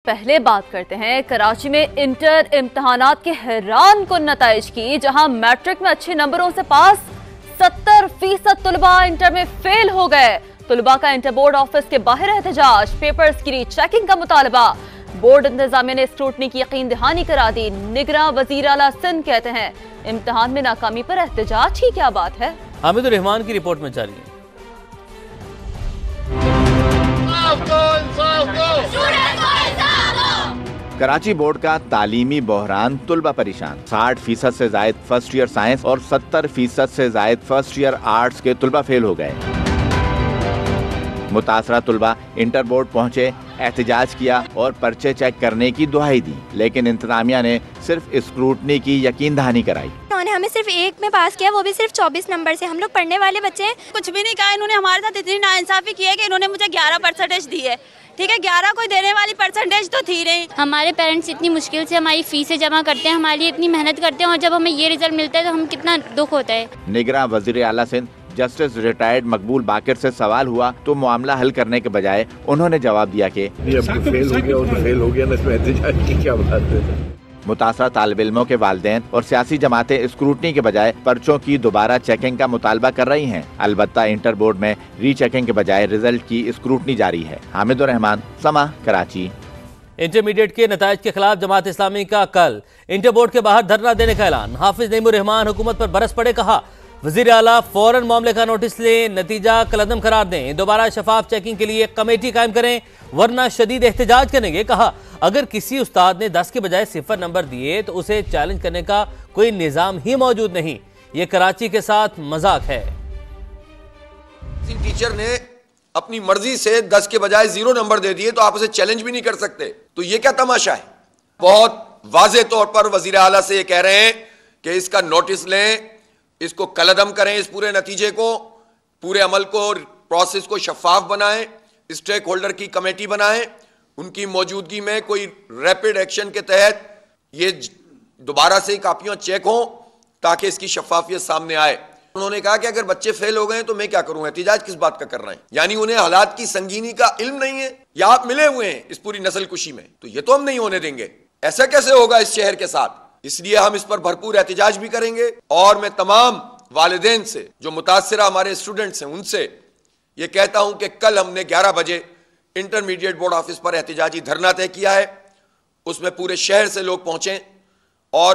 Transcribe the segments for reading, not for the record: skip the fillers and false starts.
پہلے بات کرتے ہیں کراچی میں انٹر امتحانات کے حیران کن نتائج کی، جہاں میٹرک میں اچھے نمبروں سے پاس 70% طلباء انٹر میں فیل ہو گئے۔ طلباء کا انٹر بورڈ آفس کے باہر احتجاج، پیپرز کی ری چیکنگ کا مطالبہ۔ بورڈ انتظامیہ نے اسکروٹنی کی یقین دہانی کرا دی۔ نگراں وزیر اعلیٰ سندھ کہتے ہیں امتحان میں ناکامی پر احتجاج کی کیا بات ہے۔ حامد الرحمان کی رپورٹ میں جاری ہے۔ کراچی بورڈ کا تعلیمی بحران، طلبہ پریشان۔ 60% سے زائد فرسٹ ایئر سائنس اور 70% سے زائد فرسٹ ایئر آرٹس کے طلبہ فیل ہو گئے۔ متاثرہ طلبہ انٹر بورڈ پہنچے، احتجاج کیا اور پرچے چیک کرنے کی دہائی دی، لیکن انتظامیہ نے صرف اسکروٹنی کی یقین دہانی کرائی۔ انہوں نے ہمیں صرف ایک میں پاس کیا، وہ بھی صرف 24 نمبر سے۔ ہم لوگ پڑھنے والے بچے ہیں، کچھ بھی نہیں کہا انہوں نے۔ ہمارے ساتھ اتنی ناانصافی کی ہے کہ انہوں نے مجھے 11% دی ہے۔ ٹھیک ہے، 11 کوئی دینے والی پرسنٹیج تو تھی نہیں۔ ہمارے پیرنٹس اتنی مشکل سے ہماری فیسیں جمع کرتے ہیں، ہمارے لیے اتنی محنت کرتے ہیں، اور جب ہمیں یہ رزلٹ ملتا ہے تو ہم کتنا دکھ ہوتا ہے۔ نگراں وزیر اعلیٰ سندھ جسٹس ریٹائرڈ مقبول باقر سے سوال ہوا تو معاملہ حل کرنے کے بجائے انہوں نے جواب دیا کہ متاثرہ طالب علموں کے والدین اور سیاسی جماعتیں اسکروٹنی کے بجائے پرچوں کی دوبارہ چیکنگ کا مطالبہ کر رہی ہیں۔ البتہ انٹر بورڈ میں ری چیکنگ کے بجائے رزلٹ کی اسکروٹنی جاری ہے۔ حامد الرحمان، سما، کراچی۔ انٹرمیڈیٹ کے نتائج کے خلاف جماعت اسلامی کا کل انٹر بورڈ کے باہر دھرنا دینے کا اعلان۔ حافظ نعیم الرحمان حکومت پر برس پڑے، کہا وزیر اعلیٰ فوراً معاملے کا نوٹس لیں، نتیجہ کالعدم قرار دیں، دوبارہ شفاف چیکنگ کے لیے کمیٹی قائم کریں ورنہ شدید احتجاج کریں گے۔ کہا اگر کسی استاد نے 10 کے بجائے 0 نمبر دیے تو اسے چیلنج کرنے کا کوئی نظام ہی موجود نہیں، یہ کراچی کے ساتھ مذاق ہے۔ کسی ٹیچر نے اپنی مرضی سے 10 کے بجائے 0 نمبر دے دیے تو آپ اسے چیلنج بھی نہیں کر سکتے، تو یہ کیا تماشا ہے؟ بہت واضح طور پر وزیر اعلیٰ سے یہ کہہ رہے ہیں کہ اس کا نوٹس لیں، اس کو کالعدم کریں، اس پورے نتیجے کو، پورے عمل کو، پروسیس کو شفاف بنائیں، اسٹیک ہولڈر کی کمیٹی بنائیں، ان کی موجودگی میں کوئی ریپڈ ایکشن کے تحت یہ دوبارہ سے کاپیاں چیک ہوں تاکہ اس کی شفافیت سامنے آئے۔ انہوں نے کہا کہ اگر بچے فیل ہو گئے تو میں کیا کروں، احتجاج کس بات کا کر رہے ہیں؟ یعنی انہیں حالات کی سنگینی کا علم نہیں ہے، یا آپ ملے ہوئے ہیں اس پوری نسل کشی میں، تو یہ تو ہم نہیں ہونے دیں گے۔ ایسا کیسے ہوگا اس شہر کے ساتھ؟ اس لیے ہم اس پر بھرپور احتجاج بھی کریں گے، اور میں تمام والدین سے جو متاثرہ ہمارے اسٹوڈنٹس ہیں ان سے یہ کہتا ہوں کہ کل ہم نے 11 بجے انٹرمیڈیٹ بورڈ آفس پر احتجاجی دھرنا طے کیا ہے، اس میں پورے شہر سے لوگ پہنچیں اور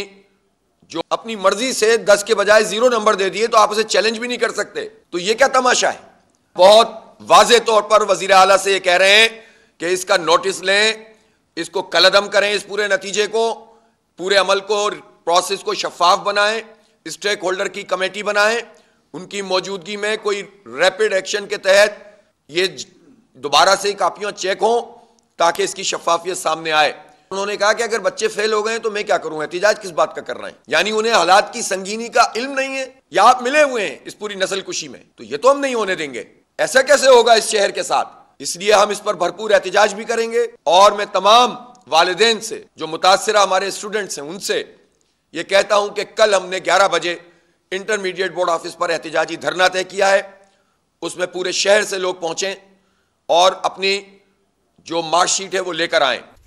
اپنی مرضی سے 10 کے بجائے 0 نمبر دے دیے تو آپ اسے چیلنج بھی نہیں کر سکتے، تو یہ کیا تماشا ہے؟ بہت واضح طور پر وزیر اعلیٰ سے یہ کہہ رہے ہیں کہ اس کا نوٹس لیں، اس کو کالعدم کریں، اس پورے نتیجے کو، پورے عمل کو، پروسیس کو شفاف بنائیں، اسٹیک ہولڈر کی کمیٹی بنائیں، ان کی موجودگی میں کوئی ریپڈ ایکشن کے تحت یہ دوبارہ سے کاپیاں چیک ہوں تاکہ اس کی شفافیت سامنے آئے۔ انہوں نے کہا کہ اگر بچے فیل ہو گئے تو میں کیا کروں، احتجاج کس بات کا کر رہے ہیں؟ یعنی انہیں حالات کی سنگینی کا علم نہیں ہے، یا آپ ملے ہوئے ہیں اس پوری نسل کشی میں، تو یہ تو ہم نہیں ہونے دیں گے۔ ایسا کیسے ہوگا اس شہر کے ساتھ؟ اس لیے ہم اس پر بھرپور احتجاج بھی کریں گے، اور میں تمام والدین سے جو متاثرہ ہمارے اسٹوڈنٹس ہیں ان سے یہ کہتا ہوں کہ کل ہم نے 11 بجے انٹرمیڈیٹ بورڈ آفس پر احتجاجی دھرنا طے کیا ہے، اس میں پورے شہر سے لوگ پہنچیں اور اپنی جو مارک شیٹ ہے وہ لے کر آئیں۔